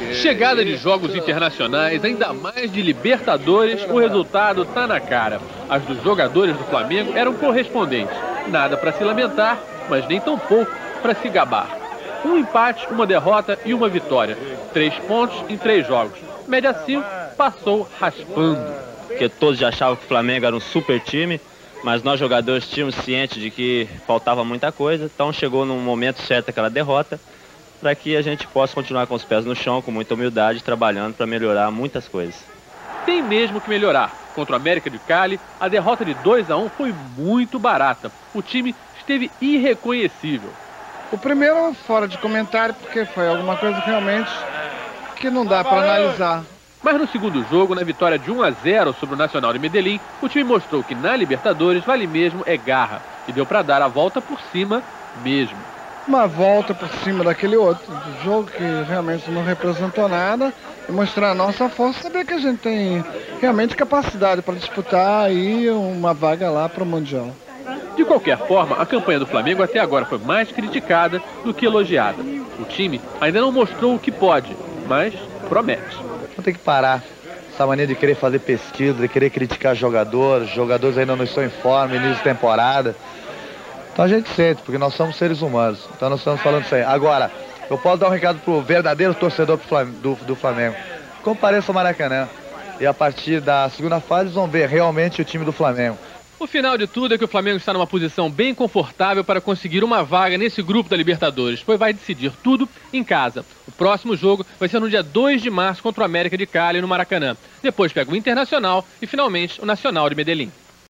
Chegada de jogos internacionais, ainda mais de Libertadores, o resultado tá na cara. As dos jogadores do Flamengo eram correspondentes. Nada para se lamentar, mas nem tão pouco para se gabar. Um empate, uma derrota e uma vitória. 3 pontos em 3 jogos. Média 5 passou raspando. Porque todos já achavam que o Flamengo era um super time, mas nós jogadores tínhamos ciente de que faltava muita coisa. Então chegou no momento certo aquela derrota, para que a gente possa continuar com os pés no chão, com muita humildade, trabalhando para melhorar muitas coisas. Tem mesmo que melhorar. Contra o América de Cali, a derrota de 2-1 foi muito barata. O time esteve irreconhecível. O primeiro fora de comentário, porque foi alguma coisa realmente que não dá para analisar. Mas no segundo jogo, na vitória de 1-0 sobre o Nacional de Medellín, o time mostrou que na Libertadores vale mesmo é garra. E deu para dar a volta por cima mesmo. Uma volta por cima daquele outro jogo que realmente não representou nada e mostrar a nossa força, saber que a gente tem realmente capacidade para disputar aí uma vaga lá para o Mundial. De qualquer forma, a campanha do Flamengo até agora foi mais criticada do que elogiada. O time ainda não mostrou o que pode, mas promete. Vamos ter que parar essa mania de querer fazer pesquisa, de querer criticar jogadores ainda não estão em forma, início de temporada. Então a gente sente, porque nós somos seres humanos. Então nós estamos falando isso aí. Agora, eu posso dar um recado pro verdadeiro torcedor do Flamengo. Compareça ao Maracanã. E a partir da segunda fase vão ver realmente o time do Flamengo. O final de tudo é que o Flamengo está numa posição bem confortável para conseguir uma vaga nesse grupo da Libertadores, pois vai decidir tudo em casa. O próximo jogo vai ser no dia 2 de março contra o América de Cali no Maracanã. Depois pega o Internacional e finalmente o Nacional de Medellín.